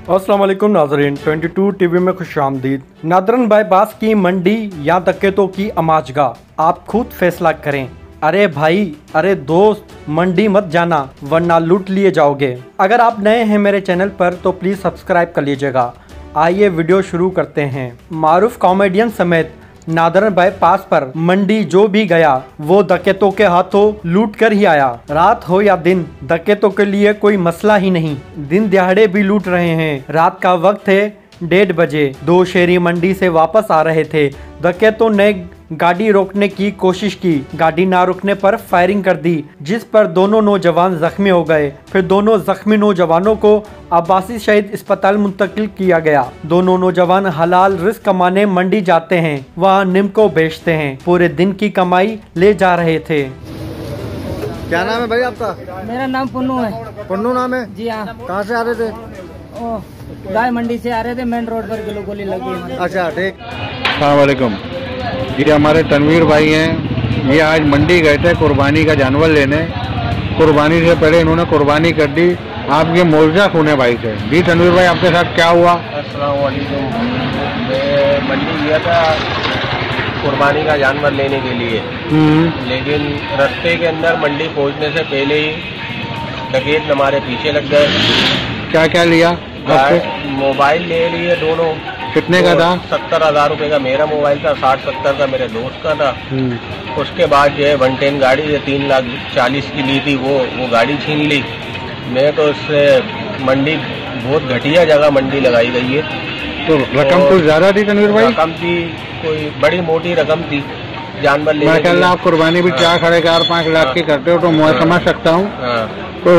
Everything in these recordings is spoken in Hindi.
अस्सलाम वालेकुम नाजरीन, 22 टीवी में खुशामदीद। नादरन बाईपास की मंडी या दक्केतों की अमाजगाह, आप खुद फैसला करें। अरे भाई, अरे दोस्त, मंडी मत जाना वरना लूट लिए जाओगे। अगर आप नए हैं मेरे चैनल पर तो प्लीज़ सब्सक्राइब कर लीजिएगा। आइए वीडियो शुरू करते हैं। मारूफ कॉमेडियन समेत नादरन बाईपास पर मंडी जो भी गया वो डकैतों के हाथों लूट कर ही आया। रात हो या दिन, डकैतों के लिए कोई मसला ही नहीं। दिन दिहाड़े भी लूट रहे हैं। रात का वक्त है 1:30 बजे। दो शहरी मंडी से वापस आ रहे थे। डकैतों ने गाड़ी रोकने की कोशिश की। गाड़ी ना रुकने पर फायरिंग कर दी, जिस पर दोनों नौजवान जख्मी हो गए। फिर दोनों जख्मी नौजवानों को अब्बासी शहीद अस्पताल मुंतकिल किया गया। दोनों नौजवान हलाल रिस्क कमाने मंडी जाते हैं, वहाँ नीम को बेचते हैं। पूरे दिन की कमाई ले जा रहे थे। क्या नाम है भाई आपका? मेरा नाम पुन्नू है। पुन्नू नाम है? जी हाँ। कहाँ से आ रहे थे? गाय मंडी से आ रहे थे, मेन रोड पर गोली लगी। अच्छा, ठीक। अस्सलाम वालेकुम। ये हमारे तनवीर भाई हैं। ये आज मंडी गए थे कुर्बानी का जानवर लेने। कुर्बानी से पहले इन्होंने कुर्बानी कर दी। आप ये मौजा खूने भाई से। जी तनवीर भाई, आपके साथ क्या हुआ? अस्सलाम वालेकुम। मैं मंडी गया था कुर्बानी का जानवर लेने के लिए, लेकिन रास्ते के अंदर मंडी पहुंचने से पहले ही डकैत हमारे पीछे लग गए। क्या क्या लिया? मोबाइल ले लिए दोनों। कितने का था? 70,000 रुपये का मेरा मोबाइल था, 60-70 का मेरे दोस्त का था। उसके बाद जो है 110 गाड़ी है 3,40,000 की ली थी, वो गाड़ी छीन ली। मैं तो उससे मंडी बहुत घटिया जगह मंडी लगाई गई है। तो रकम कुछ ज्यादा थी तनवीर भाई? रकम थी, कोई बड़ी मोटी रकम थी जानवर लेने के लिए। आप कुर्बानी भी 4-4.5 लाख की करते हो तो मैं समझ सकता हूँ। तो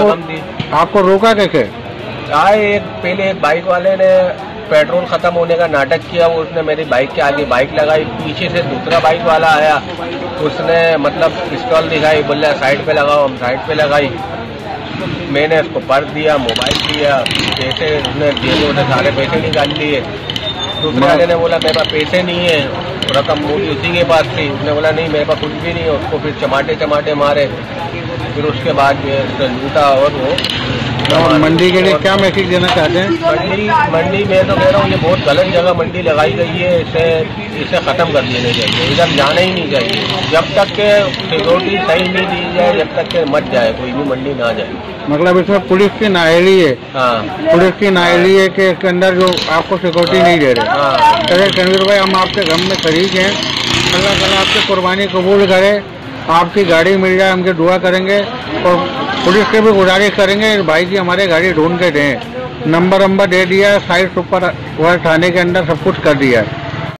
आपको रोका कैसे? आए पहले एक बाइक वाले ने पेट्रोल खत्म होने का नाटक किया। वो उसने मेरी बाइक के आगे बाइक लगाई। पीछे से दूसरा बाइक वाला आया, उसने मतलब पिस्तौल दिखाई, बोला साइड पे लगाओ। हम साइड पे लगाई। मैंने उसको पर्स दिया, मोबाइल दिया, पैसे उसने जेबों से सारे पैसे निकाल लिए। दूसरे वाले ने बोला मेरे पास पैसे नहीं है, रकम मोटी उसी के पास थी। उसने बोला नहीं मेरे पास कुछ भी नहीं है। उसको फिर चमाटे मारे। फिर उसके बाद लूटा। और वो मंडी के लिए क्या मैसेज देना चाहते हैं? मंडी में तो कह रहा हूँ ये बहुत गलत जगह मंडी लगाई गई है। इसे खत्म कर देना चाहिए। इधर जाना ही नहीं चाहिए जब तक के सिक्योरिटी सही नहीं दी जाए, जब तक के मत जाए, कोई भी मंडी ना जाए। मतलब इसमें पुलिस की नाअहली है? हाँ, पुलिस की नाअहली है कि इसके अंदर जो आपको सिक्योरिटी नहीं दे रहे। हाँ। चलिए तनवीर भाई, हम आपके घर में शरीक हैं। अल्लाह ताला आपकी कुर्बानी कबूल करे, आपकी गाड़ी मिल जाए, हमके दुआ करेंगे। और पुलिस के भी गुजारिश करेंगे भाई जी हमारे गाड़ी ढूंढ के दें। नंबर दे दिया, साइड सुपर थाने के अंदर सब कुछ कर दिया है।